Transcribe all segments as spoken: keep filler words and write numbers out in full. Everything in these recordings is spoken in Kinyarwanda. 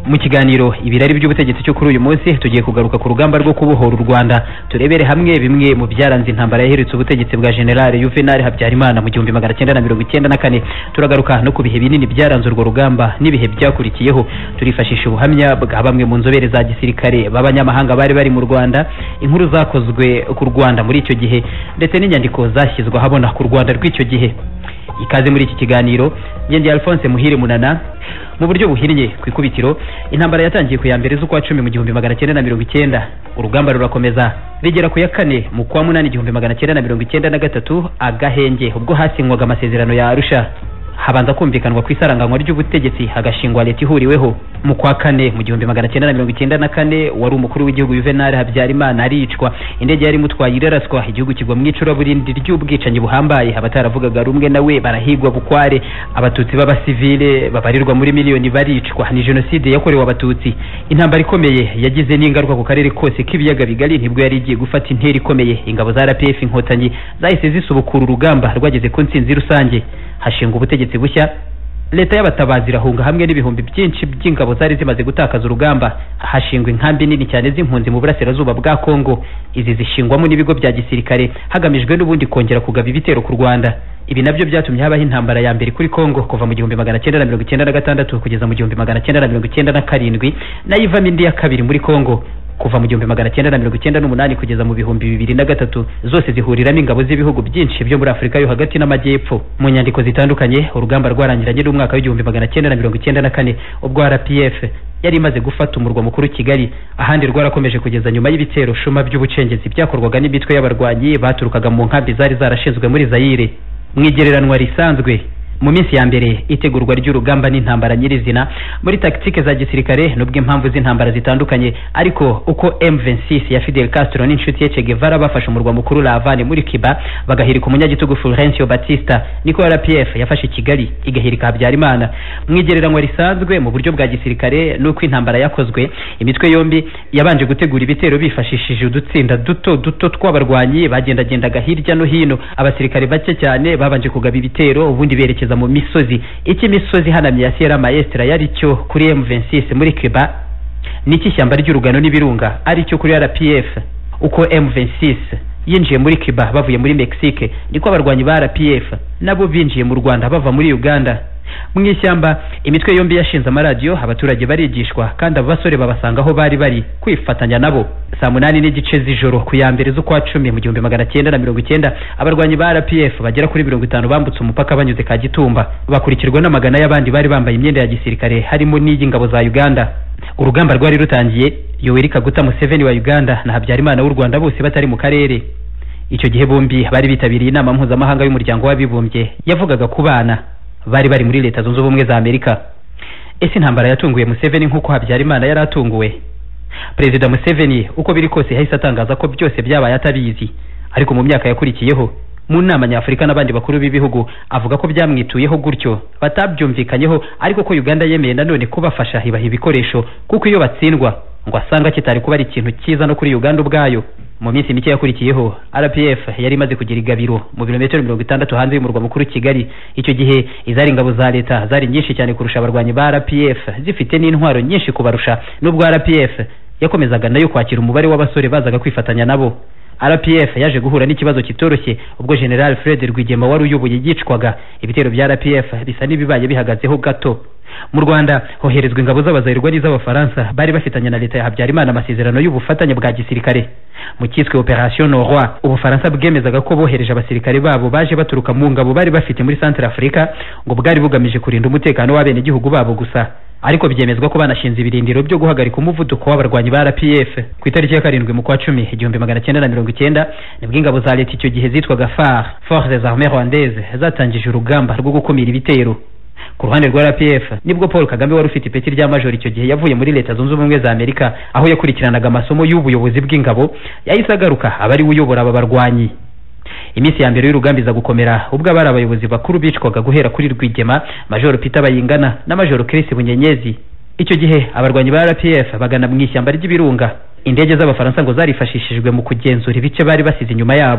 mu kiganiro ibirari by'ubutegetsi cyo kuri uyu munsi tugiye kugaruka ku rugamba rwo kubohora u Rwanda turebere hamwe bimwe mu byaranze intambara yaherutse ubutegetsi bwa General Juvenal Habyarimana mu gihumbi magana cyenda na mirongo icyenda na kane. Turagaruka no ku bihe binini byaranze urwo rugamba n'ibihe byakurikiyeho, turifashisha ubuhamya bwa bamwe mu nzobere za gisirikare b'abanyamahanga bari bari mu Rwanda, inkuru zakozwe ku Rwanda muri icyo gihe ndetse n'inyandiko zashyizwe habona ku Rwanda rw'icyo gihe. Ikaze muri iki kiganiro, gentil Alphonse Muhire Munana. Mu buryo buhinnye ku ikubitiro, intambara yatangiye ku ya mbere z'ukwa cumi mu gihumbi magana cyenda na mirongo icyenda, urugamba rurakomeza rigera ku ya kane mu kwa munani igihumbi magana cyenda na mirongo icyenda na gatatu, agahenge ubwo hasinywaga amasezerano ya Arusha. Habanza kumvikanwa ku isaranganywa ry'ubutegetsi hagashingwa leta ihuriweho. Mu kwa kane mu gihumbi magana cyenda na mirongo icyenda na kane, wari umukuru w'igihugu Juvenal Habyarimana aricwa, indege yari mutwaye iraraswa, igihugu kigwa mu icuraburindi ry'ubwicanyi buhambaye, abataravugaga rumwe nawe barahigwa bukware, abatutsi b'abasivile babarirwa muri miliyoni baricwa. Ni jenoside yakorewe abatutsi, intambara ikomeye yagize n'ingaruka ku karere kose k'ibiyaga bigari. Nibwo yari igiye gufata intera ikomeye, ingabo za R P F inkotanyi zahise zisubukura urugamba rwageze ku ntsinzi rusange, hashinga ubutegetsi bushya, leta y'abatabazi irahunga hamwe n'ibihumbi byinshi by'ingabo zari zimaze gutakaza urugamba. Hashingwa inkambi nini cyane z'impunzi mu burasirazuba bwa Kongo, izi zishingwamo n'ibigo bya gisirikare hagamijwe n'ubundi kongera kugaba ibitero ku Rwanda. Ibi nabyo byatumye habaho intambara ya mbere kuri Kongo kuva mu gihumbi magana cyenda na mirongo icyenda na gatandatu kugeza mu gihumbi magana cyenda na mirongo icyenda na karindwi, nayo ivamo indi ya kabiri muri Kongo kuva mu gihumbi magana cyenda na mirongo icyenda n'umunani kugeza mu bihumbi bibiri na gatatu, zose zihuriramo ingabo z'ibihugu byinshi byo muri Afurika yo hagati n'amajyepfo. Mu nyandiko zitandukanye, urugamba rwarangiranye n'umwaka w'igihumbi magana cyenda na mirongo icyenda na kane ubwo R P F yari imaze gufata umurwa mukuru Kigali. Ahandi rwarakomeje kugeza nyuma y'ibitero shuma by'ubucengezi byakorwaga n'imitwe y'abarwanyi baturukaga mu nkambi zari zarashinzwe muri Zaire. Mwigereranwa risanzwe mu minsi ya mbere itegurwa ry'urugamba n'intambara nyirizina muri taktike za gisirikare nubwo impamvu z'intambara zitandukanye, ariko uko M vingt six ya Fidel Castro n'inshuti ye Che Guevara bafashe umurwa mukuru La Havane muri Cuba bagahirika umunyagitugu Fulgencio Batista, niko R P F yafashe Kigali igahirika Habyarimana. Mwigereranwa risanzwe mu buryo bwa gisirikare nuko intambara yakozwe, imitwe yombi yabanje gutegura ibitero bifashishije udutsinda duto duto tw'abarwanyi bagendagendaga hirya no hino. Abasirikare bake cyane babanje kugaba ibitero, ubundi berekeza mu misozi. Iki misozi hanamye ya Sierra Maestra yari cyo kuri M vingt six muri Cuba, niki shyamba ry'urugano n'ibirunga ari cyo kuri R P F. Uko M vingt six yinjiye muri Cuba bavuye muri Mexique, niko abarwanyi ba R P F nabo binjiye mu Rwanda bava muri Uganda. Mu ishyamba imitwe yombi yashinze amaradiyo, abaturage barigishwa kandi abasore babasanga aho bari bari kwifatanya nabo. Saa munani n'igice z'ijoro ku ya mbere z'ukwa cumi mu gihumbi magana cyenda na mirongo icyenda, abarwanyi ba R P F bagera kuri mirongo itanu bambutse umupaka banyuze Kagitumba, bakurikirwa n'amagana y'abandi bari bambaye imyenda ya gisirikare harimo n'iy'ingabo za Uganda. Urugamba rwari rutangiye, Yoweri Kaguta Museveni wa Uganda na Habyarimana w'u Rwanda bose batari mu karere. Icyo gihe bombi bari bitabiriye inama mpuzamahanga y'umuryango w'abibumbye yavugaga ku bana, bari bari muri Leta Zunze Ubumwe za Amerika. Ese intambara yatunguye Museveni nk'uko Habyarimana yari atunguwe? Perezida Museveni uko biri kose yahise atangaza ko byose byabaye atabizi, ariko mu myaka yakurikiyeho mu nama nyafurika n'abandi bakuru b'ibihugu avuga ko byamwituyeho gutyo batabyumvikanyeho, ariko ko Uganda yemeye nanone kubafasha ibaha ibikoresho, kuko iyo batsindwa ngo asanga kitari kuba ari ikintu cyiza no kuri Uganda ubwayo. Mu minsi mike yakurikiyeho, R P F yari imaze kugira igabiro mu birometero mirongo itandatu hanze y'umurwa mukuru Kigali. Icyo gihe izari ingabo za leta zari nyinshi cyane kurusha abarwanyi ba R P F, zifite n'intwaro nyinshi kubarusha, nubwo R P F yakomezaga nayo kwakira umubare w'abasore bazaga kwifatanya nabo. R P F yaje guhura n'ikibazo kitoroshye ubwo General Fred Rwigema wari uyoboye yicwaga. Ibitero bya R P F bisa n'ibibaye bihagazeho gato. Mu Rwanda hoherezwa ingabo z'abazayirwa n'iz'abafaransa bari bafitanye na leta ya Habyarimana amasezerano y'ubufatanye bwa gisirikare. Mu cyiswe Operation Roi, Ubufaransa bwemezaga ko bohereje abasirikare babo baje baturuka mu ngabo bari bafite muri Centre Africa ngo bwari bugamije kurinda umutekano w'abene gihugu babo gusa, ariko byemezwa ko banashinze ibirindiro byo guhagarika umuvuduko w'abarwanyi ba R P F. Ku itariki ya karindwi mu kwa cumi igihumbi magana cyenda na mirongo icyenda nibwo ingabo za leta icyo gihe zitwaga F A R, Forces Armées Rwandaises, zatangije urugamba rwo gukumira ibitero. Ku ruhande rwa R P F nibwo Paul Kagame wari ufite ipeti rya major icyo gihe yavuye muri Leta Zunze Ubumwe za Amerika, aho yakurikiranaga amasomo y'ubuyobozi bw'ingabo, yahise agaruka abari uyobora aba barwanyi. Iminsi ya mbere y'urugamba iza gukomera ubwo abari abayobozi bakuru bicwaga guhera kuri Rwigema, Major Peter Bayingana na Major Chris Bunyenyezi. Icyo gihe abarwanyi ba R P F bagana mu ishyamba ry'ibirunga. Indege z'abafaransa ngo zarifashishijwe mu kugenzura ibice bari basize inyuma yabo.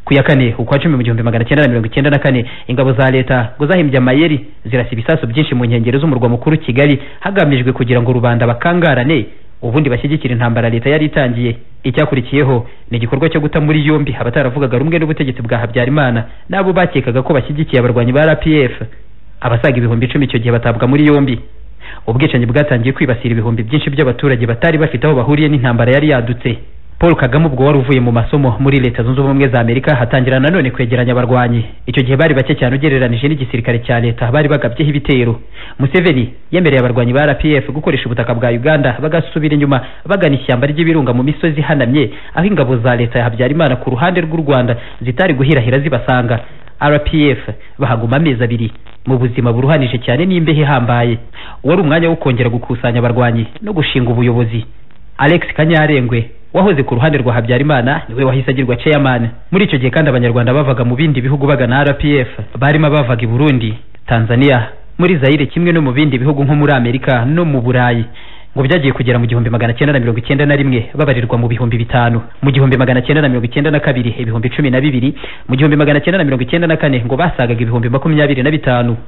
ku ya kane ukwa cumi mu gihumbi magana cyenda na mirongo icyenda na kane ingabo za leta ngo zahimbye amayeri zirasa ibisasu byinshi mu nkengero z'umurwa mukuru Kigali hagamijwe kugira ngo rubanda bakangarane ubundi bashyigikira intambara leta yari itangiye. Icyakurikiyeho ni igikorwa cyo guta muri yombi abataravugaga rumwe n'ubutegetsi bwa Habyarimana nabo bakekaga ko bashyigikiye abarwanyi ba R P F. Abasaga ibihumbi icumi icyo gihe batabwa muri yombi. Ubwicanyi bwatangiye kwibasira ibihumbi byinshi by'abaturage batari bafite aho bahuriye n'intambara yari yadutse. Paul Kagame ubwo wari uvuye mu masomo muri leta zunze ubumwe za Amerika hatangira nanone kwegeranya abarwanyi. Icyo gihe bari bake cyane ugereranije n'igisirikare cya leta bari bagabyeho ibitero. Museveni yemereye abarwanyi ba R P F gukoresha ubutaka bwa Uganda bagasubira inyuma bagana ishyamba ry'ibirunga mu misozi hanamye aho ingabo za leta ya Habyarimana ku ruhande rw'u Rwanda zitari guhirahira zibasanga. R P F bahaguma amezi abiri mu buzima buruhanije cyane n'imbehe hambaye. Wari umwanya wo kongera gukusanya abarwanyi no gushinga ubuyobozi. Alex Kanyarengwe wahoze ku ruhande rwa Habyarimana niwe wahise agirwa chairman. Muri icyo gihe kandi abanyarwanda bavaga mu bindi bihugu bagana R P F barimo bavaga i Burundi, Tanzania, muri Zaire kimwe no mu bindi bihugu nko muri Amerika no mu Burayi. Ngo byagiye kugera mu gihumbi magana cyenda na mirongo icyenda na rimwe babarirwa mu bihumbi bitanu, mu gihumbi magana cyenda na mirongo icyenda na kabiri ibihumbi cumi na bibiri, mu gihumbi magana cyenda na mirongo icyenda na kane ngo basagaga ibihumbi makumyabiri na bitanu.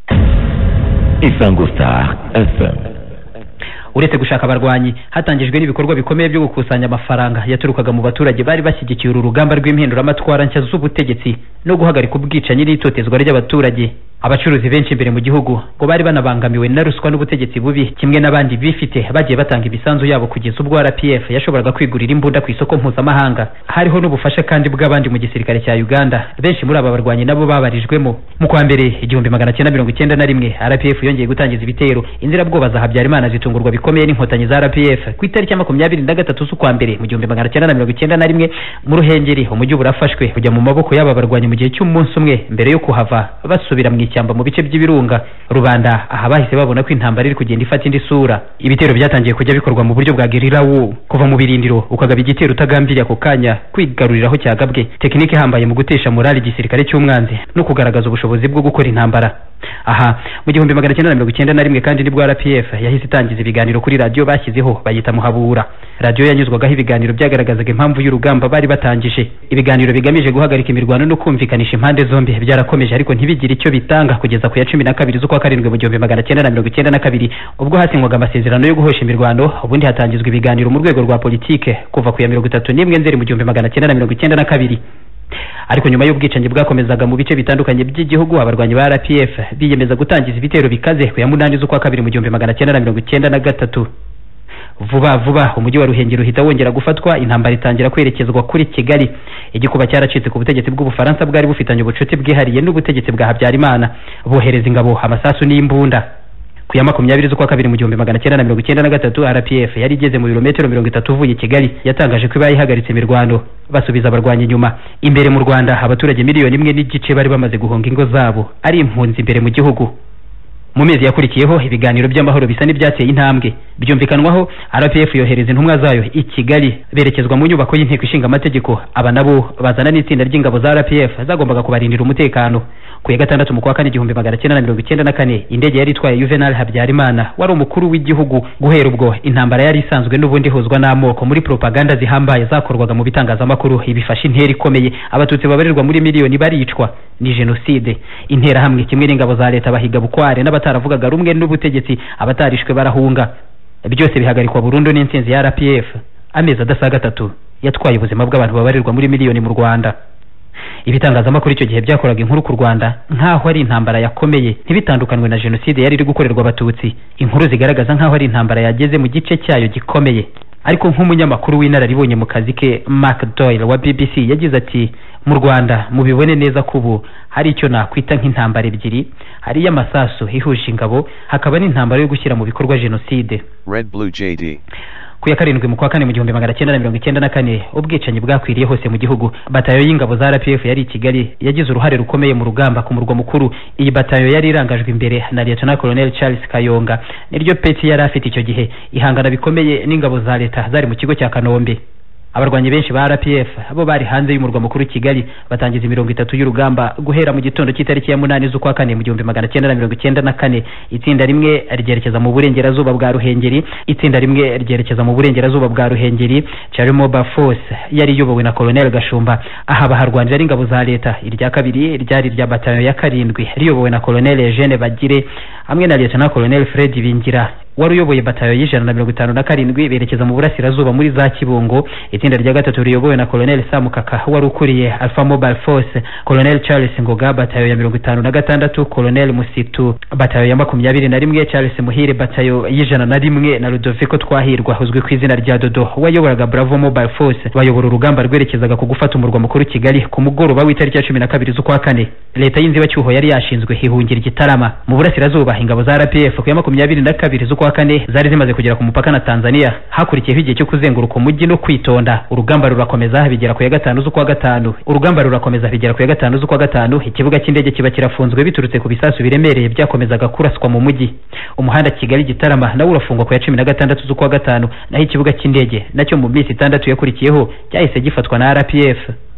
Isango Star F M. Uretse gushaka abarwanyi hatangijwe n'ibikorwa bikomeye byo gukusanya amafaranga yaturukaga mu baturage bari bashyigikiye uru rugamba rw'impinduramatwara nshya z'ubutegetsi no guhagarika ubwicanyi n'itotezwa ry'abaturage. Abacuruzi benshi imbere mu gihugu ngo bari banabangamiwe na ruswa n'ubutegetsi bubi kimwe n'abandi bifite bagiye batanga ibisanzu yabo kugeza ubwo R P F yashoboraga kwigurira imbunda ku isoko mpuzamahanga. Hariho n'ubufasha kandi bw'abandi mu gisirikare cya Uganda. Benshi muri aba barwanyi nabo babarijwemo. Mu kwa mbere igihumbi magana cyenda mirongo icyenda na rimwe R P F yongeye gutangiza ibitero. Inzira bwoba za Habyarimana zitungurwa bikomeye n'inkotanyi za R P F ku itariki ya makumyabiri na gatatu z'ukwa mbere mu gihumbi magana cyenda na mirongo icyenda na rimwe mu Ruhengeri umujyi burafashwe kujya mu maboko y'aba barwanyi mu gihe cy'umunsi umwe mbere yo kuhava basubira mu ishyamba mu bice by'ibirunga. Rubanda aha bahise babona ko intambara iri kugenda ifata indi sura. Ibitero byatangiye kujya bikorwa mu buryo bwa guerilla war, kuva mu birindiro ukagaba igitero utagambiriye ako kanya kwigaruriraho cyagabwe. Tekinike ihambaye mu gutesha morali igisirikare cy'umwanzi no kugaragaza ubushobozi bwo gukora intambara. Aha mu gihumbi magana cyenda na mirongo icyenda na rimwe kandi nibwo R P F yahise itangiza ibiganiro kuri radio bashyizeho bayita Muhabura. Radio yanyuzwagaho ibiganiro byagaragazaga impamvu y'urugamba bari batangije. Ibiganiro bigamije guhagarika imirwano no kumvikanisha impande zombi byarakomeje ariko ntibigire icyo bitanga kugeza ku ya cumi na kabiri z'ukwa karindwi mu gihumbi magana cyenda na mirongo icyenda na kabiri ubwo hasinywaga amasezerano yo guhosha imirwano. Ubundi hatangizwa ibiganiro mu rwego rwa politike kuva ku ya mirongo itatu n'imwe Nzeri mu gihumbi magana cyenda na mirongo icyenda na kabiri. Ariko nyuma y'ubwicanyi bwakomezaga mu bice bitandukanye by'igihugu abarwanyi ba R P F biyemeza gutangiza ibitero bikaze ku ya munani z'ukwa kabiri mu gihumbi magana cyenda na mirongo icyenda na gatatu. Vuba vuba umujyi wa Ruhengeri uhita wongera gufatwa, intambara itangira kwerekezwa kuri Kigali. Igikuba cyaracitse ku butegetsi bw'Ubufaransa bwari bufitanye ubucuti bwihariye n'ubutegetsi bwa Habyarimana, bohereza ingabo, amasasu n'imbunda. Ku ya makumyabiri z'ukwa kabiri mu gihumbi magana cyenda na mirongo icyenda na gatatu R P F yari igeze mu birometero mirongo itatu uvuye Kigali yatangaje ko ibaye ihagaritse imirwano basubiza abarwanyi inyuma. Imbere mu Rwanda abaturage miliyoni imwe n'igice bari bamaze guhunga ingo zabo ari impunzi imbere mu gihugu. Mu mezi yakurikiyeho ibiganiro by'amahoro bisa n'ibyateye intambwe byumvikanwaho. R P F yohereza intumwa zayo i Kigali berekezwa mu nyubako y'inteko ishinga amategeko. Aba nabo bazana n'itsinda ry'ingabo za R P F zagombaga kubarindira umutekano. Ku ya gatandatu mu kwa kane igihumbi magana cyenda na mirongo icyenda na kane indege yari itwaye Juvenal Habyarimana wari umukuru w'igihugu. Guhera ubwo intambara yari isanzwe n'ubundi hozwa n'amoko muri propaganda zihambaye zakorwaga mu bitangazamakuru ibifasha intera ikomeye. Abatutsi babarirwa muri miliyoni baricwa. Ni genocide. Intera hamwe kimwe n'ingabo za leta bahiga bukware n'abataravugaga rumwe n'ubutegetsi abatarishwe barahunga. Byose bihagarikwa burundu n'intsinzi ya R P F. Amezi adasaga atatu yatwaye ubuzima bw'abantu babarirwa muri miliyoni mu Rwanda. Ibitangazamakuru icyo gihe byakoraga inkuru ku Rwanda nkaho ari intambara yakomeye ntibitandukanwe na genocide yari iri gukorerwa abatutsi. Inkuru zigaragaza nkaho ari intambara yageze mu gice cyayo gikomeye. Ariko nk'umunyamakuru w'inararibonye mu kazi ke Mark Doyle wa B B C yagize ati mu Rwanda mubibone neza kubu hari icyo nakwita nk'intambara ebyiri, hari y'amasasu ihuje ingabo, hakaba n'intambara yo gushyira mu bikorwa genocide. redblue J D. Ku ya karindwi mu kwa kane mu gihumbi magana cyenda na mirongo icyenda na kane ubwicanyi bwakwiriye hose mu gihugu. Batayo y'ingabo za R P F yari i Kigali yagize uruhare rukomeye mu rugamba ku murwa mukuru. Iyi batayo yari irangajwe imbere na Lieutenant Colonel Charles Kayonga, niryo peti yari afite icyo gihe, ihangana bikomeye n'ingabo za leta zari mu kigo cya Kanombe. abarwanyi benshi ba R P F abo bari hanze y'umurwa mukuru Kigali batangiza imirongo itatu y'urugamba guhera mu gitondo cy'itariki ya munani z'ukwa kane mu gihumbi magana cyenda na mirongo icyenda na kane. Itsinda rimwe ryerekeza mu burengerazuba bwa Ruhengeri, itsinda rimwe ryerekeza mu burengerazuba bwa Ruhengeri. Charimo Bafos yari yobowe na Colonel Gashumba, aha baharwanira ingabo za leta. Irya kabiri ryari rya batayo ya karindwi riyobowe na Colonel Eugene Bagire hamwe na Lieutenant Colonel Fred Bingira wari uyoboye batayo y'ijana na mirongo itanu na karindwi berekeza mu burasirazuba muri za Kibungo. Itsinda rya gatatu riyobowe na Colonel Samukaka wari ukuriye Alpha Mobile Force, Colonel Charles Ngoga batayo ya mirongo itanu na gatandatu, Colonel Musitu batayo ya makumyabiri na rimwe, Charles Muhire batayo y'ijana na rimwe na Ludoviko Twahirwa uzwi ku izina rya Dodo wayoboraga Bravo Mobile Force bayobora urugamba rwerekezaga ku gufata umurwa mukuru Kigali ku mugoroba w'itariki ya cumi na kabiri z'ukwa kane. Leta y'inzibacyuho yari yashinzwe hihungira Gitarama mu burasirazuba. Ingabo za R P F ku ya makumyabiri na kabiri z'ukwa kane zari zimaze kugera ku mupaka na Tanzania. Hakurikiyeho igihe cyo kuzenguruka umujyi no kwitonda. Urugamba rurakomeza bigera ku ya gatanu z'ukwa gatanu. Urugamba rurakomeza bigera ku ya gatanu z'ukwa gatanu. Ikibuga cy'indege kiba kirafunzwe biturutse ku bisasu biremereye byakomezaga kuraswa mu mujyi. Umuhanda Kigali Gitarama nawo urafungwa ku ya cumi na gatandatu z'ukwa gatanu, naho ikibuga cy'indege nacyo mu minsi itandatu yakurikiyeho cyahise gifatwa na R P F.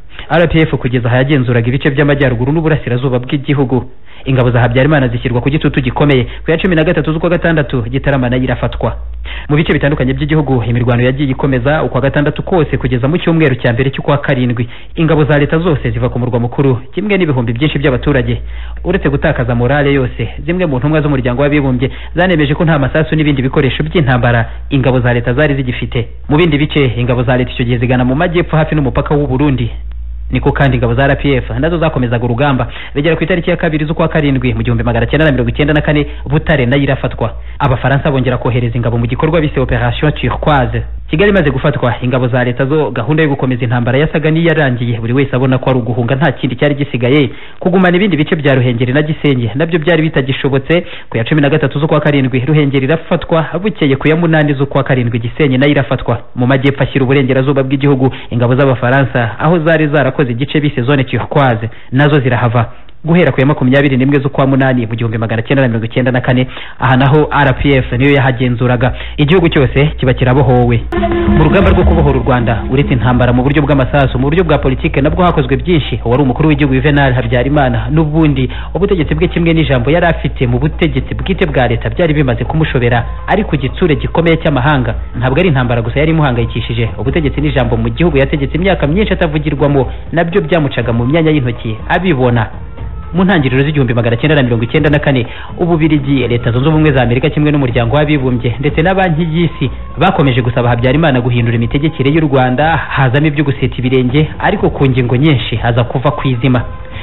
R P F kugeza hayagenzuraga ibice by'amajyaruguru n'uburasirazuba bw'igihugu. Ingabo za Habyarimana zishyirwa ku gitutu gikomeye. Ku ya cumi na gatatu z'ukwa gatandatu Gitarama nayo irafatwa. Mu bice bitandukanye by'igihugu imirwano yagiye ikomeza ukwa gatandatu kose kugeza mu cyumweru cya mbere cy'ukwa karindwi. Ingabo za leta zose ziva ku murwa mukuru kimwe n'ibihumbi byinshi by'abaturage. Uretse gutakaza morale yose, zimwe mu ntumwa z'umuryango w'abibumbye zanemeje ko nta masasu n'ibindi bikoresho by'intambara ingabo za leta zari zigifite. Mu bindi bice ingabo za leta icyo gihe zigana mu majyepfo hafi n'umupaka w'u Burundi. Niko kandi ingabo za R P F nazo zakomezaga urugamba bigera ku itariki ya kabiri z'ukwa karindwi mu gihumbi magana cyenda na mirongo icyenda na kane. Butare nayo irafatwa. Abafaransa bongera kohereza ingabo mu gikorwa bise Operation Turquoise. Kigali maze gufatwa, ingabo za leta zo gahunda yo gukomeza intambara yasaga n'iyarangiye. Buri wese abona ko ari uguhunga nta kindi cyari gisigaye. Kugumana ibindi bice bya Ruhengeri na Gisenyi nabyo byari bitagishobotse. Ku ya cumi na gatatu z'ukwa karindwi Ruhengeri irafatwa, bukeye ku ya munani z'ukwa karindwi Gisenyi nayo irafatwa. Mu majyepfo ashyira uburengerazuba bw'igihugu ingabo z'abafaransa aho zari zarakoze igice bise Zone Turquoise nazo zirahava. Guhera ku ya makumyabiri n'imwe z'ukwa munani mu gihumbi magana cyenda na mirongo icyenda na kane, aha naho R P F niyo yahagenzuraga. Igihugu cyose kiba kirabohowe. Mu rugamba rwo kubohora u Rwanda uretse intambara mu buryo bw'amasasu, mu buryo bwa politike nabwo hakozwe byinshi. Wari umukuru w'igihugu Juvenal Habyarimana n'ubundi ubutegetsi bwe kimwe n'ijambo yari afite mu butegetsi bwite bwa leta byari bimaze kumushobera, ari ku gitsure gikomeye cy'amahanga. Ntabwo ari intambara gusa yari imuhangayikishije, ubutegetsi n'ijambo mu gihugu yategetse imyaka myinshi atavugirwamo nabyo byamucaga mu myanya y'intoki abibona. Mu ntangiriro z'igihumbi magana cyenda na mirongo icyenda na kane Ububirigi, Leta Zunze Ubumwe za Amerika kimwe n'umuryango w'abibumbye ndetse na banki y'isi bakomeje gusaba Habyarimana guhindura imitegekere y'u Rwanda. Hazamo ibyo guseta ibirenge, ariko ku ngingo nyinshi haza kuva kwizima.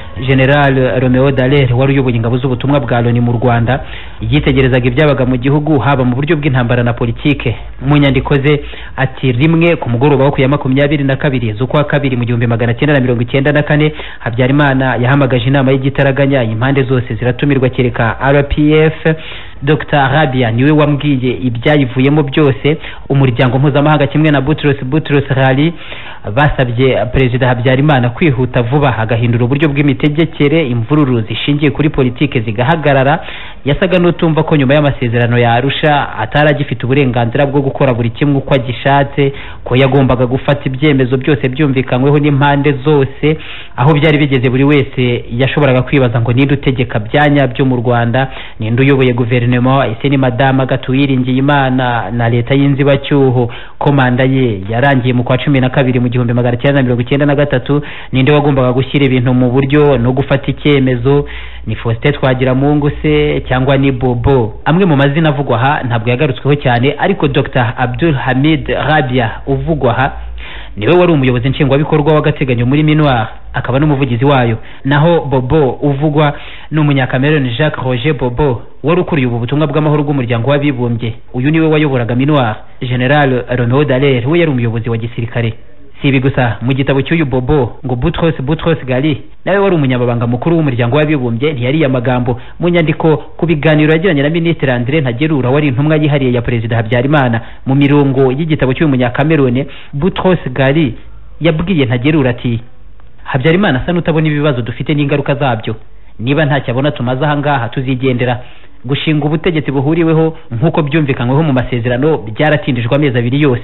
General Romeo Dallaire wari uyoboye ingabo z'ubutumwa bwa Loni mu Rwanda yitegerezaga ibyabaga mu gihugu haba mu buryo bw'intambara na politike. Mu nyandiko ze ati rimwe ku mugoroba wo ku ya makumyabiri na kabiri z'ukwa kabiri mu gihumbi magana cyenda na mirongo icyenda na kane Habyarimana yahamagaje inama y'igitaraganya, impande zose ziratumirwa kereka R P F. Doctor Arabia niwe wambwiye ibyayivuyemo byose. Umuryango mpuzamahanga kimwe na Boutros Boutros Ghali basabye Perezida Habyarimana kwihuta vuba agahindura uburyo bw'imitegekere, imvururu zishingiye kuri politike zigahagarara. Yasaga n'utumva ko nyuma y'amasezerano ya Arusha ataragifite uburenganzira bwo gukora buri kimwe uko agishatse, ko yagombaga gufata ibyemezo byose byumvikanyweho n'impande zose. Aho byari bigeze buri wese yashoboraga kwibaza ngo ninde utegeka byanya byo mu Rwanda, ninde uyoboye guverinoma, ese ni Madame Gatuyiringiye Imana na leta y'inzibacyuho komanda ye yarangiye mu kwa cumi na kabiri mu gihumbi magana cyenda na mirongo icyenda na gatatu. Ninde wagombaga gushyira ibintu mu buryo no gufata icyemezo? Ni Faustin Twagiramungu se cyangwa ni Bobo? Amwe mu mazina avugwa aha ntabwo yagarutsweho cyane, ariko Doctor Abdul Hamid Rabia uvugwa aha niwe wari umuyobozi nshingwabikorwa w'agateganyo muri Minuar, akaba n'umuvugizi wayo. Naho Bobo uvugwa n'umunyakameruni Jacques Roger Bobo wari ukuriye ubu butumwa bw'amahoro bw'umuryango w'abibumbye. Uyu niwe wayoboraga Minuar. General Romeo Dallaire we yari umuyobozi wa gisirikare. Si ibi gusa, mu gitabo cy'uyu Bobo ngo Boutros Boutros Ghali nawe wari umunyamabanga mukuru w'umuryango w'abibumbye ntiyari amagambo. Mu nyandiko ku biganiro yagiranye na Minisitiri Andre Ntagerura wari intumwa yihariye ya Perezida Habyarimana, mu mirongo y'igitabo cy'uyu munyakameruni Boutros Ghali yabwiye Ntagerura ati Habyarimana asa n'utabona ibibazo dufite n'ingaruka zabyo. Niba nta cyabona tumaze aha ngaha tuzigendera. Gushinga ubutegetsi buhuriweho nk'uko byumvikanyweho mu masezerano byaratindijwe amezi abiri yose.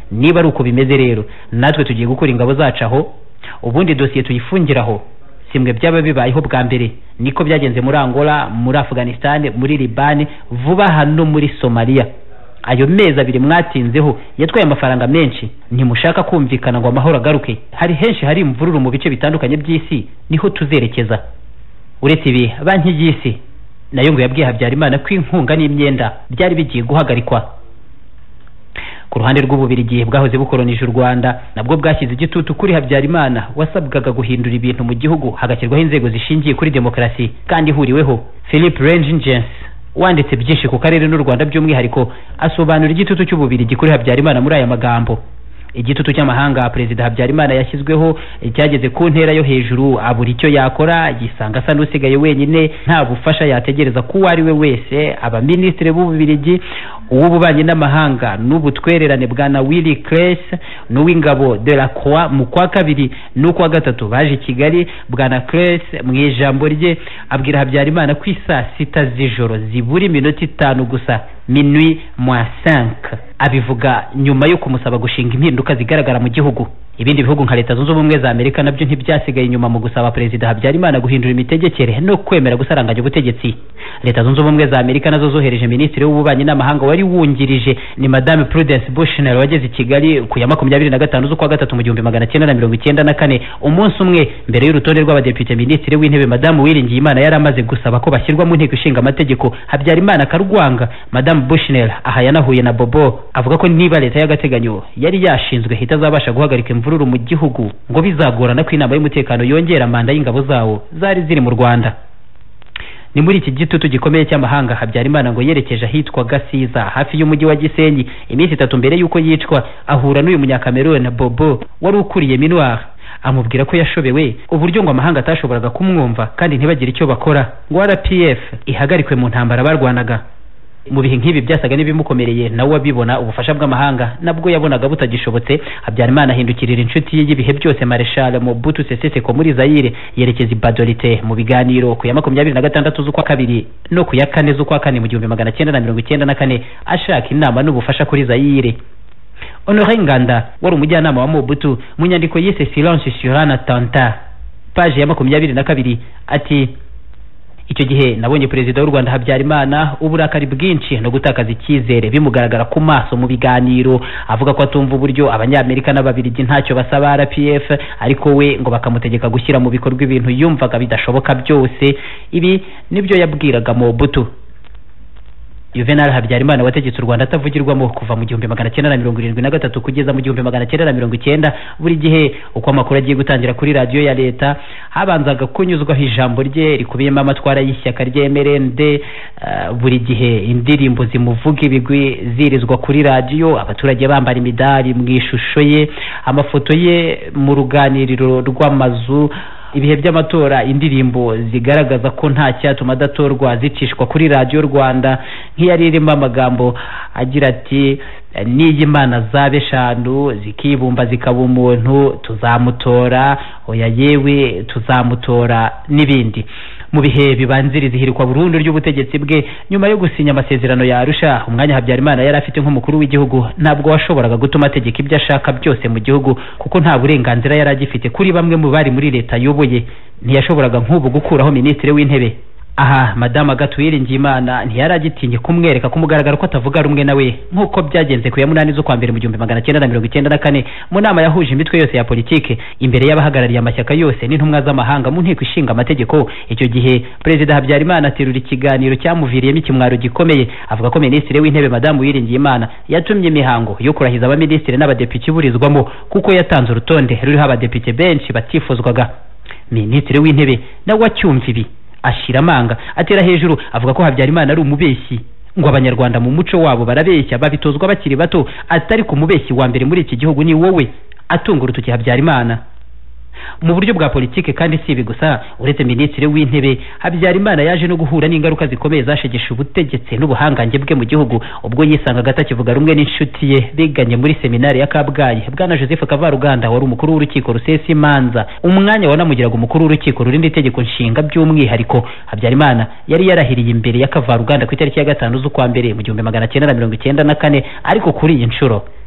niba ari uko bimeze rero natwe tugiye gukora ingabo zacu aho ubundi dosiye tuyifungiraho. Simwe byaba bibayeho bwa mbere, niko byagenze muri Angola, muri Afghanistan, muri Liban, vuba hano muri Somalia. Ayo mezi abiri mwatinzeho yatwaye amafaranga menshi. Ntimushaka kumvikana ngo amahoro agaruke. Hari henshi hari imvururu mu bice bitandukanye by'isi, niho tuzerekeza. Uretse ibi, banki y'isi nayo ngo yabwiye Habyarimana ko inkunga n'imyenda byari bigiye guhagarikwa. Ku ruhande rw'Ububirigi bwahoze bukolonije u Rwanda, nabwo bwashyize igitutu kuri Habyarimana wasabwaga guhindura ibintu mu gihugu hagashyirwaho inzego zishingiye kuri demokarasi kandi ihuriweho. Philip Reyntjens wanditse byinshi ku karere n'u Rwanda by'umwihariko asobanura igitutu cy'Ububirigi kuri Habyarimana muri aya magambo: igitutu cy'amahanga Perezida Habyarimana yashyizweho cyageze ku ntera yo hejuru, abura icyo yakora, yisanga asa n'usigaye wenyine, nta bufasha yategereza ku ari we wese. Abaminisitiri b'Ububirigi, uw'ububanyi n'amahanga n'ubutwererane bwana Willy Claes, n'uw'ingabo de la Croix mu kwa kabiri n'ukwa gatatu baje Kigali. Bwana Claes mu ijambo rye abwira Habyarimana ko isaa sita z'ijoro zibura iminota itanu gusa, minuit moins cinq, abivuga nyuma yo kumusaba gushinga impinduka zigaragara mu gihugu. Ibindi bihugu nka Leta Zunze Ubumwe za Amerika nabyo ntibyasigaye inyuma mu gusaba Perezida Habyarimana guhindura imitegekere no kwemera gusaranganya ubutegetsi. Leta Zunze Ubumwe za Amerika nazo zohereje Minisitiri w'Ububanyi n'Amahanga wari wungirije ni Madame Prudence Bushnell wageze i Kigali ku ya makumyabiri na gatanu z'ukwa gatatu mu gihumbi magana cyenda na mirongo icyenda na kane, umunsi umwe mbere y'urutonde rw'abadepite. Minisitiri w'Intebe Madame Uwiringiyimana yari amaze gusaba ko bashyirwa mu nteko ishinga amategeko. Habyarimana akarwanga. Madame Bushnell aha yanahuye na Bobo avuga ko niba leta y'agateganyo yari yashinzwe itazabasha guhagarika imvururu mu gihugu ngo bizagorana ko inama y'umutekano yongera manda y'ingabo zawo zari ziri mu Rwanda. Ni muri iki gitutu gikomeye cy'amahanga Habyarimana ngo yerekeje ahitwa Gasiza hafi y'umujyi wa Gisenyi. Iminsi itatu mbere y'uko yicwa ahura n'uyu munyakameruni Bobo wari ukuriye Minuar, amubwira ko yashobewe uburyo ngo amahanga atashoboraga kumwumva kandi ntibagire icyo bakora ngo R P F ihagarikwe mu ntambara barwanaga. Mu bihe nk'ibi byasaga n'ibimukomereye nawe wabibona ubufasha bw'amahanga nabwo yabonaga butagishobotse. Habyarimana ahindukirira inshuti ye y'ibihe byose Marshal Mobutu Sese Seko muri Zaire, yerekeza i Badolite mu biganiro ku ya makumyabiri na gatandatu z'ukwa kabiri no ku ya kane z'ukwa kane mu gihumbi magana cyenda na mirongo icyenda na kane ashaka inama n'ubufasha kuri Zaire. Honoré Nganda wari umujyanama wa Mobutu mu nyandiko yise Silence sur un attentat, page ya makumyabiri na kabiri, ati: icyo gihe nabonye Perezida w'u Rwanda Habyarimana uburakari bwinshi no gutakaza icyizere bimugaragara ku maso mu biganiro, avuga ko atumva uburyo Abanyamerika n'Ababiligi ntacyo basaba R P F ariko we ngo bakamutegeka gushyira mu bikorwa ibintu yumvaga bidashoboka byose. Ibi nibyo yabwiraga Mobutu. Juvenal Habyarimana wategetse u Rwanda atavugirwamo kuva mu gihumbi magana cyenda na mirongo irindwi na gatatu kugeza mu gihumbi magana cyenda na mirongo icyenda. Buri gihe uko amakuru agiye gutangira kuri radio ya leta habanzaga kunyuzwaho ijambo rye rikubiyemo amatwara y'ishyaka rya M R N D. Uh, buri gihe indirimbo zimuvuga ibigwi zirizwa kuri radio, abaturage bambara imidari mu ishusho ye, amafoto ye mu ruganiriro rw'amazu. Ibihe by'amatora indirimbo zigaragaza ko nta cyatuma adatorwa zicishwa kuri Radio Rwanda, nk'iyari irimo amagambo agira ati: n'iy'Imana zabe eshanu zikibumba zikaba umuntu tuzamutora, oya yewe tuzamutora, n'ibindi. Mu bihe bibanziriza ihirikwa burundu ry'ubutegetsi bwe nyuma yo gusinya amasezerano ya Arusha, umwanya Habyarimana yari afite nk'umukuru w'igihugu ntabwo washoboraga gutuma ategeka ibyo ashaka byose mu gihugu kuko nta burenganzira yari agifite kuri bamwe mu bari muri leta yoboye. Ntiyashoboraga nk'ubu gukuraho Minisitiri w'Intebe. Aha Madame Agathe Uwiringiyimana ntiyari agitinye kumwereka kumugaragara ko atavuga rumwe nawe nk'uko byagenze ku ya munani z'ukwa mbere mu gihumbi magana cyenda na mirongo icyenda na kane mu nama yahuje imitwe yose ya politike imbere y'abahagarariye amashyaka yose n'intumwa z'amahanga mu nteko ishinga amategeko. Icyo gihe Perezida Habyarimana aterura ikiganiro cyamuviriyemo ikimwaro gikomeye, avuga ko Minisitiri w'Intebe Madame Uwiringiyimana yatumye imihango yo kurahiza abaminisitiri n'abadepite iburizwamo kuko yatanze urutonde ruriho abadepite benshi batifuzwaga. Minisitiri w'Intebe nawe acyumva ibi ashira amanga, atera hejuru avuga ko Habyarimana ari umubeshyi, ngo Abanyarwanda mu muco wabo barabeshya babitozwa bakiri bato, atari ku mubeshyi wa mbere muri iki gihugu ni wowe. Atunga urutoki Habyarimana mu buryo bwa politike. Kandi si ibi gusa, uretse Minisitiri w'Intebe Habyarimana yaje no guhura n'ingaruka zikomeye zashegesha ubutegetsi n'ubuhangange bwe mu gihugu ubwo yisangaga atakivuga rumwe n'inshuti ye biganye muri seminari ya Kabgayi, bwana Joseph Kavaruganda wari umukuru w'urukiko rusesa imanza, umwanya wanamugiraga umukuru w'urukiko rurinda itegeko nshinga by'umwihariko. Habyarimana yari yarahiriye imbere ya Kavaruganda ku itariki ya gatanu z'ukwa mbere mu gihumbi magana cyenda na mirongo icyenda na kane, ariko kuri iyi nshuro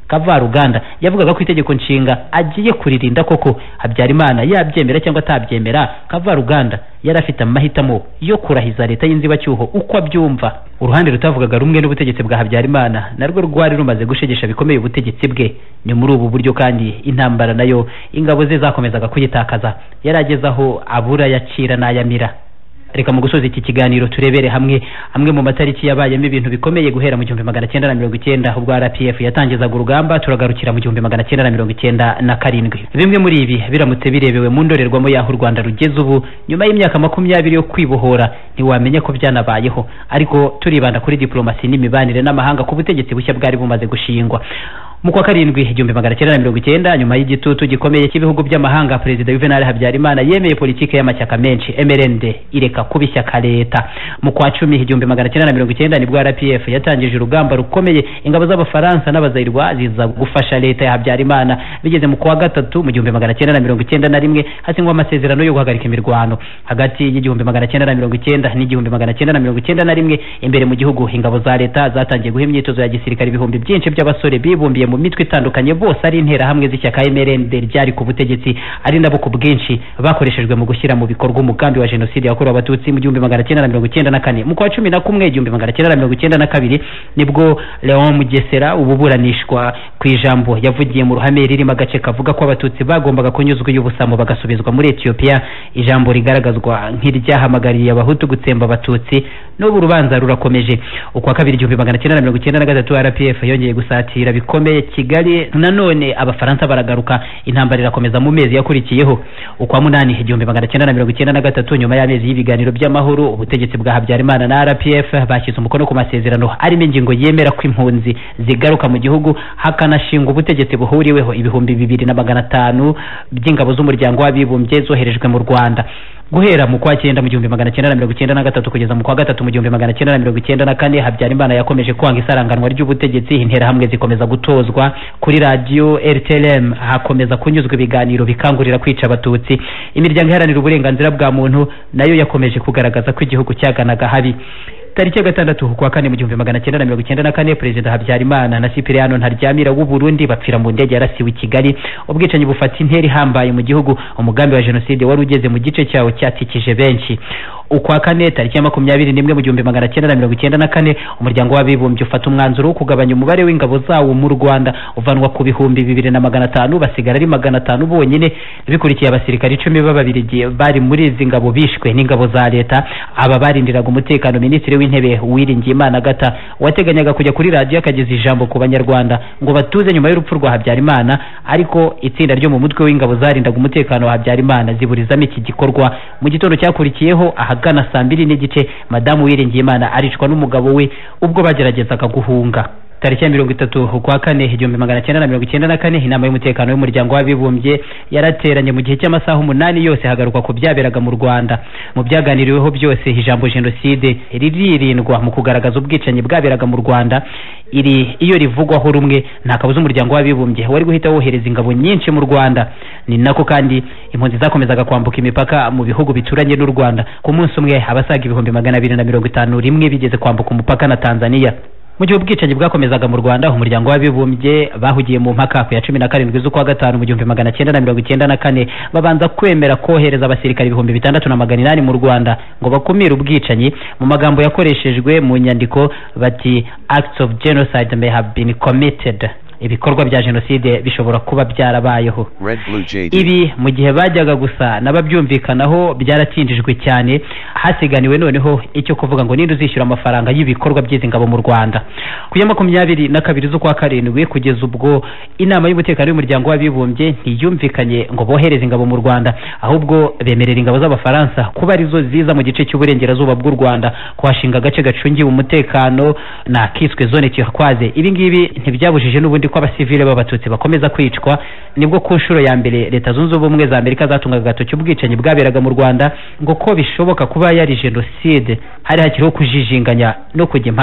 Kavaruganda yavugaga ko itegeko nshinga agiye kuririnda koko Habyarimana yabyemera cyangwa atabyemera. Kavaruganda yari afite amahitamo yo kurahiza leta y'inzibacyuho uko abyumva. Uruhande rutavugaga rumwe n'ubutegetsi bwa Habyarimana narwo rwari rumaze gushegesha bikomeye ubutegetsi bwe. Ni muri ubu buryo kandi intambara nayo ingabo ze zakomezaga kuyitakaza, yaragezaho abura yacira n'ayamira. Reka mu gusoza iki kiganiro turebere hamwe amwe mu matariki yabayemo ibintu bikomeye guhera mu gihumbi magana cyenda na mirongo icyenda ubwo R P F yatangizaga urugamba, turagarukira mu gihumbi magana cyenda na mirongo icyenda na karindwi. Bimwe muri ibi biramutse birebewe mu ndorerwamo y'aho u Rwanda rugeze ubu nyuma y'imyaka makumyabiri yo kwibohora ntiwamenya ko byanabayeho, ariko turibanda kuri diplomasi n'imibanire n'amahanga ku butegetsi bushya bwari bumaze gushingwa. Mu kwa karindwi igihumbi magana cyenda na mirongo icyenda nyuma y'igitutu gikomeye cy'ibihugu by'amahanga, Perezida Juvenal Habyarimana yemeye politike y'amashyaka menshi M R N D ireka kuba ishyaka leta. Mu kwa cumi igihumbi magana cyenda na mirongo icyenda nibwo R P F yatangije urugamba rukomeye, ingabo z'abafaransa n'abazayirwa ziza gufasha leta ya Habyarimana. Bigeze mu kwa gatatu mu gihumbi magana cyenda na mirongo icyenda na rimwe hasinywa amasezerano yo guhagarika imirwano hagati y'igihumbi magana cyenda na mirongo icyenda n'igihumbi magana cyenda na mirongo icyenda na rimwe. Imbere mu gihugu ingabo za leta zatangiye guha imyitozo ya gisirikare ibihumbi byinshi by'abasore bibumbiye mu mitwe itandukanye, bose ari intera hamwe z'ishyaka M R N D ryari ku butegetsi, ari nabo ku bwinshi bakoreshejwe mu gushyira mu bikorwa umugambi wa jenoside yakorewe abatutsi mu gihumbi magana cyenda na mirongo icyenda na kane. Mu kwa cumi na kumwe igihumbi magana cyenda na mirongo icyenda na kabiri nibwo Leon Mugesera ububuranishwa ku ijambo yavugiye mu ruhame ririmo agace kavuga ko abatutsi bagombaga kunyuzwa y'ubusamo bagasubizwa muri Ethiopia, ijambo rigaragazwa nk'iryahamagariye abahutu gutsemba abatutsi. N'ubu urubanza rurakomeje. Ukwa kabiri igihumbi magana cyenda na mirongo icyenda na gatatu R P F yongeye gusatira bikomeye Kigali, nanone abafaransa baragaruka, intambara irakomeza mu mezi yakurikiyeho. Ukwa munani igihumbi magana cyenda na mirongo icyenda na gatatu nyuma y'amezi y'ibiganiro by'amahoro, ubutegetsi bwa Habyarimana na R P F bashyize umukono ku masezerano arimo ingingo yemera ko impunzi zigaruka mu gihugu, hakanashinga ubutegetsi buhuriweho ibihumbi bibiri na magana atanu by'ingabo z'umuryango w'abibumbye zoherejwe mu Rwanda. Guhera mu kwa cyenda mu gihumbi magana cyenda na mirongo icyenda na gatatu kugeza mu kwa gatatu mu gihumbi magana cyenda na mirongo icyenda na kane, Habyarimana yakomeje kwanga isaranganwa ry'ubutegetsi, intera hamwe zikomeza gutozwa kuri radio R T L M, hakomeza kunyuzwa ibiganiro bikangurira kwica abatutsi. Imiryango iharanira uburenganzira bwa muntu nayo yakomeje kugaragaza ko igihugu cyaganaga habi. Tariki ya gatandatu kwa kane mu gihumbi magana cyenda na mirongo icyenda na kane, Perezida Habyarimana na Cipriano Ntaryamira w'u Burundi bapfira mu ndege yarasiwe i Kigali. Ubwicanyi bufata intera ihambaye mu gihugu, umugambi wa jenoside wari ugeze mu gice cyawo cyatikije benshi. Ukwa kane tariki ya makumyabiri n'imwe mu gihumbi magana cyenda na mirongo icyenda na kane, umuryango w'abibumbye ufata umwanzuro wo kugabanya umubare w'ingabo zawo mu Rwanda uvanwa ku bihumbi bibiri na magana atanu basigara ari magana atanu bonyine, bikurikiye abasirikari icumi b'ababirigi bari muri izi ngabo bishwe n'ingabo za leta. Aba barindiraga umutekano Minisitiri w'Intebe Uwiringiyimana Gata wateganyaga kujya kuri radio akageza ijambo ku Banyarwanda ngo batuze nyuma y'urupfu rwa Habyarimana, ariko itsinda ryo mu mutwe w'ingabo zarindaga umutekano wa Habyarimana ziburizamo iki gikorwa. Mu gitondo cyakurikiyeho ahagana saa mbiri n'igice, Madamu Uwiringiyimana aricwa n'umugabo we ubwo bageragezaga guhunga. Tariki ya mirongo itatu kwa kane igihumbi magana cyenda na mirongo icyenda na kane, inama y'umutekano y'umuryango w'abibumbye yarateranye mu gihe cy'amasaha umunani yose hagaruka ku byaberaga mu Rwanda. Mu byaganiriweho byose ijambo jenoside riririndwa mu kugaragaza ubwicanyi bwaberaga mu Rwanda. Iri iyo rivugwaho rumwe nta kabuza umuryango w'abibumbye wari guhita wohereza ingabo nyinshi mu Rwanda. Ni nako kandi impunzi zakomezaga kwambuka imipaka mu bihugu bituranye n'u Rwanda. Ku munsi umwe abasaga ibihumbi magana abiri na mirongo itanu rimwe bigeze kwambuka umupaka na Tanzania. Mu gihe ubwicanyi bwakomezaga mu Rwanda, umuryango w'abibumbye bahugiye mu mpaka ku ya cumi na karindwi z'ukwa gatanu mu gihumbi magana cyenda na mirongo icyenda na kane, babanza kwemera kohereza abasirikari ibihumbi bitandatu na magana inani mu Rwanda ngo bakumire ubwicanyi. Mu magambo yakoreshejwe mu nyandiko bati acts of genocide may have been committed, ibikorwa bya jenoside bishobora kuba byarabayeho. Ibi mu gihe bajyaga gusa n'ababyumvikanaho byaratinjijwe cyane, hasiganiwe noneho icyo kuvuga ngo ninde uzishyura amafaranga y'ibikorwa by'izi ngabo mu Rwanda. Ku ya makumyabiri na kabiri z'ukwa karindwi kugeza ubwo inama y'umutekano y'umuryango w'abibumbye ntiyumvikanye ngo bohereze ingabo mu Rwanda, ahubwo bemerera ingabo z'abafaransa kuba arizo ziza mu gice cy'uburengerazuba bw'u Rwanda kuhashinga agace gacungiwe umutekano na kiswe zone turquoise. Ibi ngibi ntibyabujije n'ubundi ko abasivile b'abatutsi bakomeza kwicwa. Nibwo ku nshuro ya mbere Leta Zunze Ubumwe za Amerika zatungaga agatoki ubwicanyi bwaberaga mu Rwanda ngo ko bishoboka kuba yari jenoside, hari hakiriho kujijinganya no kujya impaka.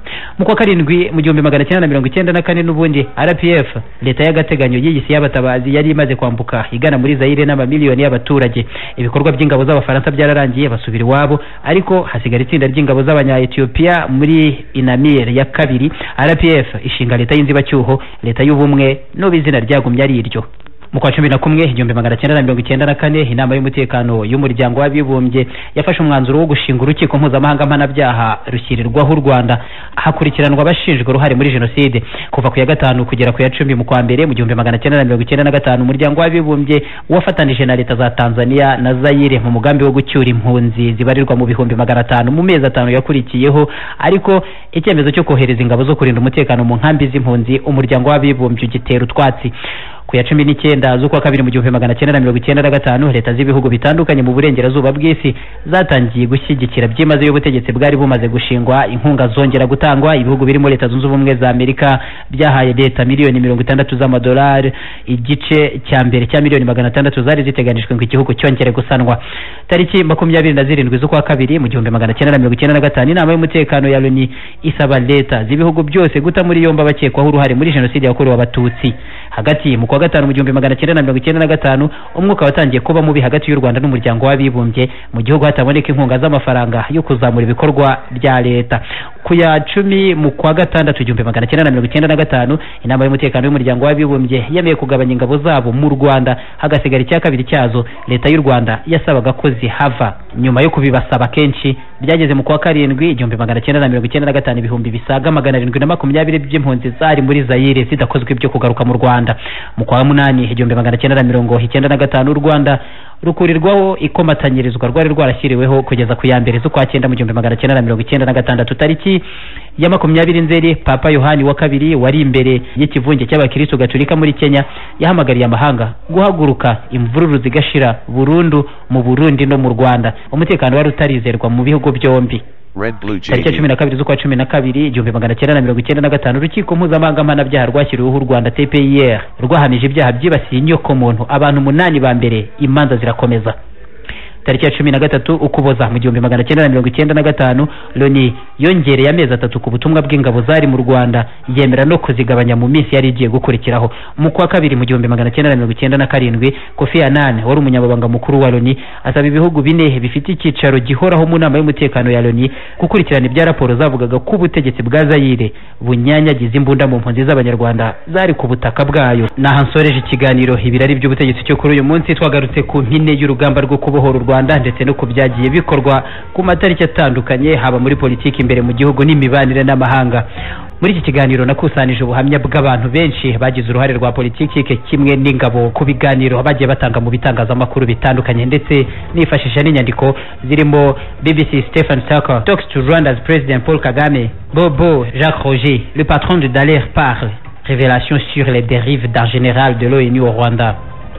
mu kwa karindwi mu gihumbi magana cyenda na mirongo icyenda na kane n'ubundi R P F leta y'agateganyo y'igisi y'abatabazi yari imaze kwambuka igana muri Zaire n'amamiliyoni y'abaturage. Ibikorwa by'ingabo z'abafaransa byararangiye basubira iwabo, ariko hasigara itsinda ry'ingabo z'abanya Ethiopia muri Inamir ya kabiri. R P F ishinga leta y'inzibacyuho, leta y'ubumwe n'ubu izina ryagumye ari iryo. mu kwa cumi na kumwe igihumbi magana cyenda na mirongo icyenda na kane inama y'umutekano y'umuryango w'abibumbye yafashe umwanzuro wo gushinga urukiko mpuzamahanga mpanabyaha rushyirirwaho u Rwanda hakurikiranwa abashinjwa uruhare muri jenoside. Kuva ku ya gatanu kugera ku ya cumi mu kwa mbere mu gihumbi magana cyenda na mirongo icyenda na gatanu umuryango w'abibumbye wafatanije na leta za Tanzania na Zaire mu mugambi wo gucyura impunzi zibarirwa mu bihumbi magana atanu mu mezi atanu yakurikiyeho, ariko icyemezo cyo kohereza ingabo zo kurinda umutekano mu nkambi z'impunzi umuryango w'abibumbye ugitera utwatsi. Ku ya cumi n'icyenda z'ukwa kabiri mu gihumbi magana cyenda na mirongo icyenda na gatanu leta z'ibihugu bitandukanye mu burengerazuba bw'isi zatangiye gushyigikira byimaze y'ubutegetsi bwari bumaze gushingwa. Inkunga zongera gutangwa, ibihugu birimo leta zunze ubumwe za Amerika byahaye leta miliyoni mirongo itandatu z'amadolari, igice cya mbere cya miliyoni magana atandatu zari ziteganijwe ngo igihugu cyongere gusanwa. Tariki makumyabiri na zirindwi z'ukwa kabiri mu gihumbi magana cyenda na mirongo icyenda na gatanu inama y'umutekano ya Loni isaba leta z'ibihugu byose guta muri yombi abakekwaho uruhare muri jenoside yakorewe abatutsi. Hagati mu kwa gatanu mu gihumbi magana cyenda na mirongo icyenda na gatanu umwuka watangiye kuba mubi hagati y'u Rwanda n'umuryango w'abibumbye, mu gihugu hataboneka inkunga z'amafaranga yo kuzamura ibikorwa bya leta. Ku ya cumi mu kwa gatandatu igihumbi magana cyenda na mirongo icyenda na gatanu inama y'umutekano y'umuryango w'abibumbye yemeye kugabanya ingabo zabo mu Rwanda hagasigara icya kabiri cyazo. Leta y'u Rwanda yasabaga ko zihava. Nyuma yo kubibasaba kenshi byageze mu kwa karindwi igihumbi magana cyenda na mirongo icyenda na gatanu ibihumbi bisaga magana arindwi na makumyabiri by'impunzi zari muri Zaire zidakozwe ibyo kugaruka mu Rwanda. Mu kwa munani igihumbi magana cyenda na mirongo icyenda na gatanu u Rwanda rukurirwaho ikomatanyirizwa rwari rwarashyiriweho kugeza ku ya mbere z'ukwa cyenda mu gihumbi magana cyenda na mirongo icyenda na gatandatu. Tariki ya makumyabiri Nzeri Papa Yohani wa kabiri wari imbere y'ikivunge cy'abakristo gatolika muri Kenya yahamagariye amahanga guhaguruka imvururu zigashira burundu mu Burundi no mu Rwanda. Umutekano wari utarizerwa mu bihugu byombi. Tariki cumi na kabiri z'ukwa cumi na kabiri igihumbi magana cyenda na mirongo icyenda na gatanu urukiko mpuzamahanga mpanabyaha rwashyiriweho u Rwanda T P I R rwahamije ibyaha byibasiye inyokomuntu abantu umunani ba mbere. Imanza zirakomeza. Tariki ya cumi na gatatu ukuboza mu gihumbi magana cyenda na mirongo icyenda na gatanu Loni yongereye amezi atatu ku butumwa bw'ingabo zari mu Rwanda, yemera no kuzigabanya mu minsi yari igiye gukurikiraho. Mu kwa kabiri mu gihumbi magana cyenda na mirongo icyenda na karindwi Kofi Annan wari umunyamabanga mukuru wa Loni asaba ibihugu bine bifite icyicaro gihoraho mu nama y'umutekano ya Loni gukurikirana ibya raporo zavugaga ko ubutegetsi bwa Zaire bunyanyagiza imbunda mu mpunzi z'abanyarwanda zari ku butaka bwayo. Nahansoreje ikiganiro ibirari by'ubutegetsi cyo kuri uyu munsi. Twagarutse ku mpine y'urugamba rwo kubohora u Rwanda ndetse no kubyagiye bikorwa ku matariki atandukanye haba muri politiki imbere mu gihugu n'imibanire n'amahanga. Muri iki kiganiro nakusanije ubuhamya bw'abantu benshi bagize uruhare rwa politiki kimwe n'ingabo ku biganiro bagiye batanga mu bitangazamakuru bitandukanye, ndetse nifashisha n'inyandiko zirimo B B C Stephen Tucker talks to Rwanda's President Paul Kagame, Bobo Jacques Roger, le patron de Daler parle, révélation sur les dérives d'un général de l'ONU au Rwanda.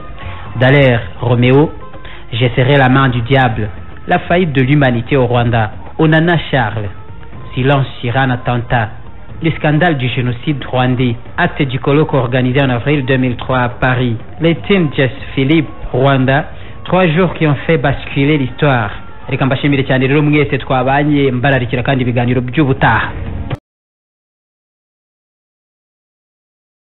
Daler Roméo, j'ai serré la main du diable, la faillite de l'humanité au Rwanda. Onana Charles, silence sur un attentat. Le scandale du génocide rwandais, acte du colloque organisé en avril deux mille trois à Paris. Les Tim Jess Philippe, Rwanda, trois jours qui ont fait basculer l'histoire. Reka mbashimire cyane rero mwese twabanye mbararikira kandi ibiganiro by'ubutaha.